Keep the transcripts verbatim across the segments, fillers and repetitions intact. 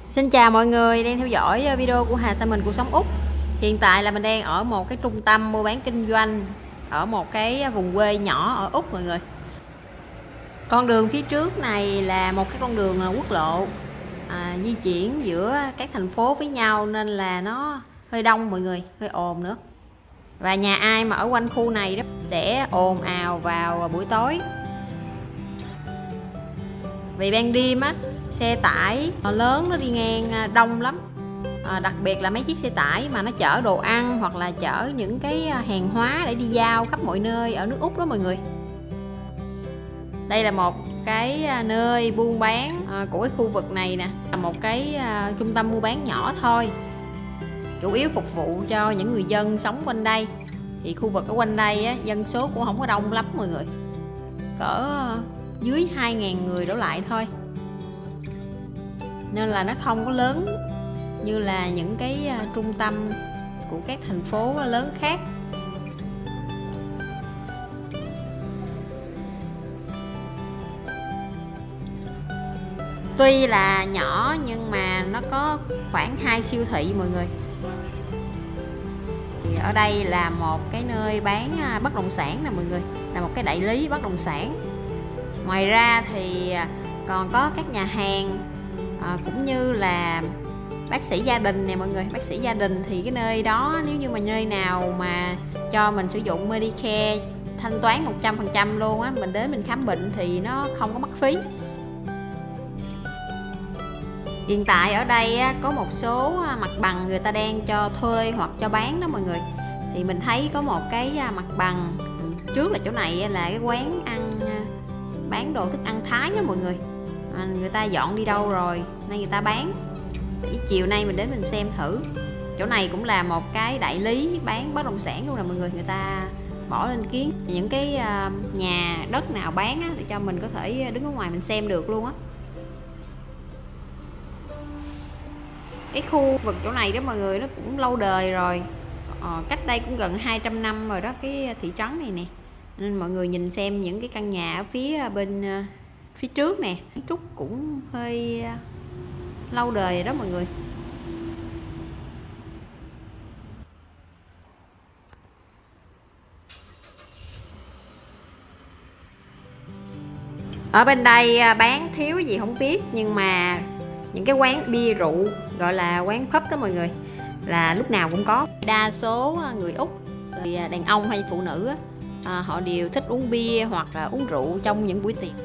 Xin chào mọi người đang theo dõi video của Hà Sa Mình Cuộc Sống Úc. Hiện tại là mình đang ở một cái trung tâm mua bán kinh doanh ở một cái vùng quê nhỏ ở Úc mọi người. Con đường phía trước này là một cái con đường quốc lộ à, di chuyển giữa các thành phố với nhau nên là nó hơi đông mọi người, hơi ồn nữa. Và nhà ai mà ở quanh khu này đó sẽ ồn ào vào buổi tối. Vì ban đêm á, xe tải lớn nó đi ngang đông lắm, à, đặc biệt là mấy chiếc xe tải mà nó chở đồ ăn hoặc là chở những cái hàng hóa để đi giao khắp mọi nơi ở nước Úc đó mọi người. Đây là một cái nơi buôn bán của cái khu vực này nè, là một cái trung tâm mua bán nhỏ thôi, chủ yếu phục vụ cho những người dân sống quanh đây. Thì khu vực ở quanh đây á, dân số cũng không có đông lắm mọi người, cỡ dưới hai nghìn người đổ lại thôi, nên là nó không có lớn như là những cái trung tâm của các thành phố lớn khác. Tuy là nhỏ nhưng mà nó có khoảng hai siêu thị mọi người. Thì ở đây là một cái nơi bán bất động sản nè mọi người, là một cái đại lý bất động sản. Ngoài ra thì còn có các nhà hàng, à, cũng như là bác sĩ gia đình nè mọi người. Bác sĩ gia đình thì cái nơi đó, nếu như mà nơi nào mà cho mình sử dụng Medicare thanh toán một trăm phần trăm luôn á, mình đến mình khám bệnh thì nó không có mất phí. Hiện tại ở đây á, có một số mặt bằng người ta đang cho thuê hoặc cho bán đó mọi người. Thì mình thấy có một cái mặt bằng trước là chỗ này là cái quán ăn bán đồ thức ăn Thái đó mọi người. À, người ta dọn đi đâu rồi nay người ta bán. Để chiều nay mình đến mình xem thử. Chỗ này cũng là một cái đại lý bán bất động sản luôn nè mọi người. Người ta bỏ lên kiến những cái uh, nhà đất nào bán á, để cho mình có thể đứng ở ngoài mình xem được luôn á. Cái khu vực chỗ này đó mọi người, nó cũng lâu đời rồi, ờ, cách đây cũng gần hai trăm năm rồi đó, cái thị trấn này nè. Nên mọi người nhìn xem những cái căn nhà ở phía bên phía trước nè, kiến trúc cũng hơi lâu đời rồi đó mọi người. Ở bên đây bán thiếu gì không biết, nhưng mà những cái quán bia rượu gọi là quán pub đó mọi người là lúc nào cũng có. Đa số người Úc thì đàn ông hay phụ nữ á, à, họ đều thích uống bia hoặc là uống rượu trong những buổi tiệc.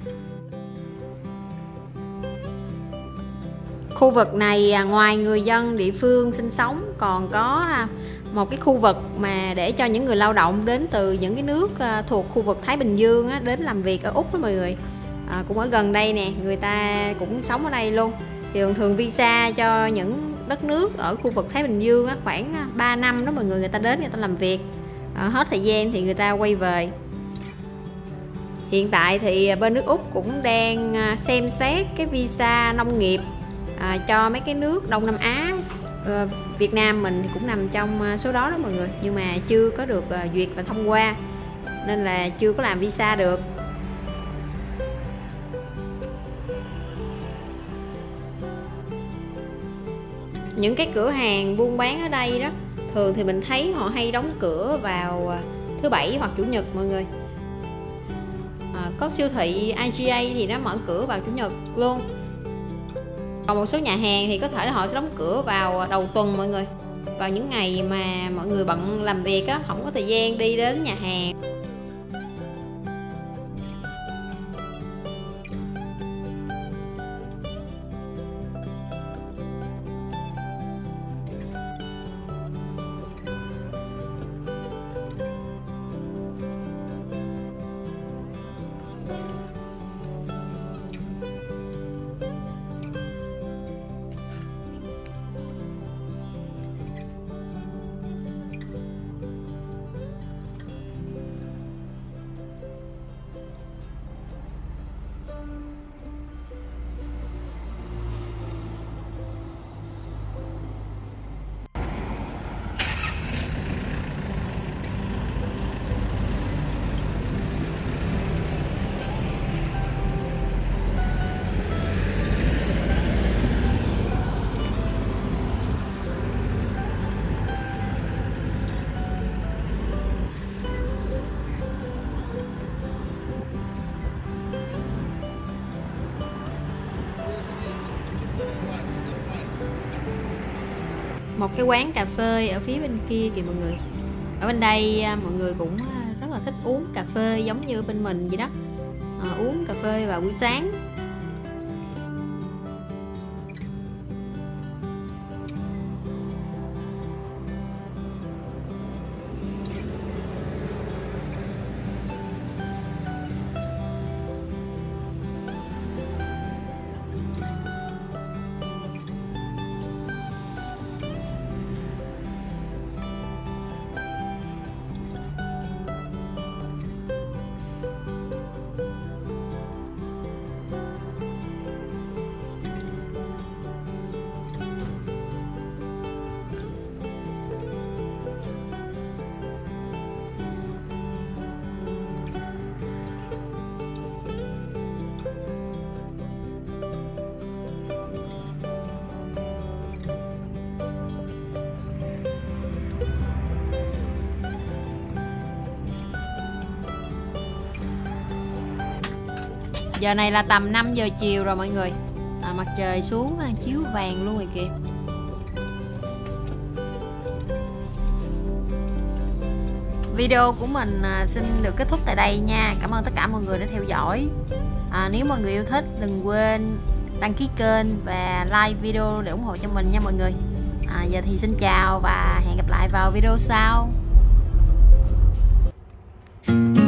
Khu vực này ngoài người dân địa phương sinh sống còn có một cái khu vực mà để cho những người lao động đến từ những cái nước thuộc khu vực Thái Bình Dương á, đến làm việc ở Úc đó mọi người. À, cũng ở gần đây nè, người ta cũng sống ở đây luôn. Thì thường thường visa cho những đất nước ở khu vực Thái Bình Dương á, khoảng ba năm đó mọi người, người ta đến người ta làm việc. À, hết thời gian thì người ta quay về. Hiện tại thì bên nước Úc cũng đang xem xét cái visa nông nghiệp à, cho mấy cái nước Đông Nam Á. à, Việt Nam mình thì cũng nằm trong số đó đó mọi người, nhưng mà chưa có được uh, duyệt và thông qua nên là chưa có làm visa được. Những cái cửa hàng buôn bán ở đây đó, thường thì mình thấy họ hay đóng cửa vào thứ bảy hoặc chủ nhật mọi người. À, có siêu thị i giê a thì nó mở cửa vào chủ nhật luôn. Còn một số nhà hàng thì có thể là họ sẽ đóng cửa vào đầu tuần mọi người, vào những ngày mà mọi người bận làm việc á, không có thời gian đi đến nhà hàng. một cái quán cà phê ở phía bên kia kìa mọi người. Ở bên đây mọi người cũng rất là thích uống cà phê giống như bên mình vậy đó, à, uống cà phê vào buổi sáng. Giờ này là tầm năm giờ chiều rồi mọi người, à, mặt trời xuống chiếu vàng luôn rồi kìa. Video của mình xin được kết thúc tại đây nha. Cảm ơn tất cả mọi người đã theo dõi. à, Nếu mọi người yêu thích đừng quên đăng ký kênh và like video để ủng hộ cho mình nha mọi người. à, Giờ thì xin chào và hẹn gặp lại vào video sau.